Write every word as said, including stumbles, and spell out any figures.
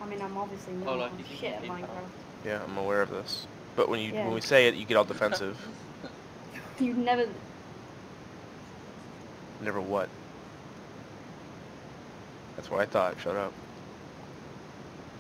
I mean, I'm obviously Oh, not. like I'm you can shit at keep that. Minecraft. Yeah, I'm aware of this. But when you Yeah. when we say it, you get all defensive. You've never. Never what? That's what I thought. Shut up.